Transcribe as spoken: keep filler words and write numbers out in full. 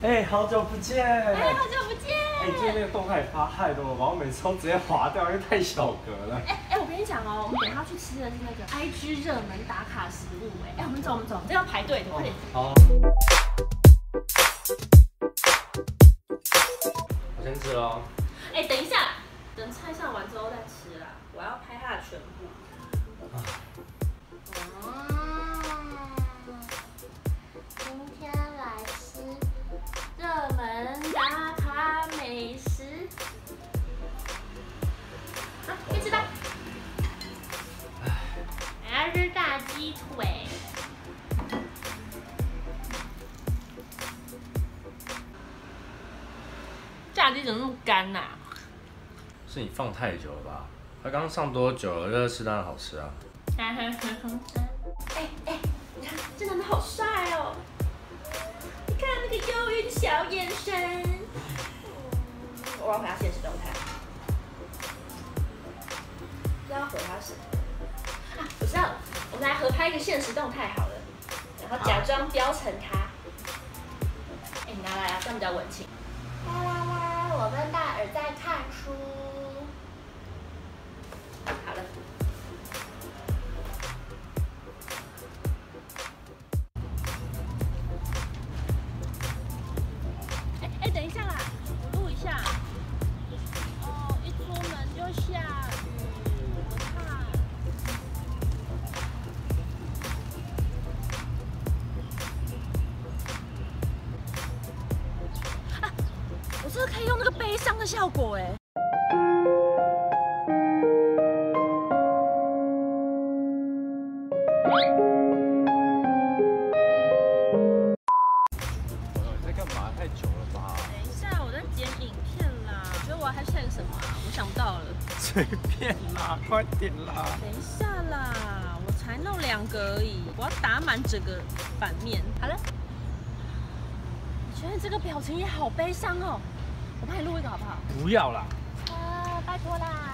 哎，好久不见！ 哎，好久不见！ 哎，最近那个动态发太多了吧？我每次都直接划掉，因为太小格了。 哎哎，我跟你讲哦，我们等一下要去吃的是那个 I G 热门打卡食物哎。哎，我们走，我们走，这要排队的，快点。 好。我先吃喽。 哎，等一下，等菜上完之后再吃啦，我要拍它的全部。今天来吃热门打卡美食，啊，先吃吧。我要吃大鸡腿。炸鸡怎么那么干呐、啊？ 是你放太久了吧？它刚上多久了？热吃当然好吃啊。 哎哎，你看这男的好帅哦！你看那个忧郁的小眼神。我要回他现实动态。不知道回他什么？啊，我知道了，我们来合拍一个现实动态好了，然后假装标成他。哎，你拿来啊，这样比较文青。啦啦啦，我跟大耳在看书。好了。哎哎，等一下啦，我录一下。哦，一出门就下雨，我看。啊，我这个可以用那个悲伤的效果哎。 你在干嘛？太久了吧？ 等一下，我在剪影片啦。你觉得我还 hashtag 什么啊？我想不到了。 随便啦，快点啦！ 等一下啦，我才弄两个而已，我要打满整个版面。好了，我觉得这个表情也好悲伤哦。我帮你录一个好不好？ 不要啦。 啊，拜托啦。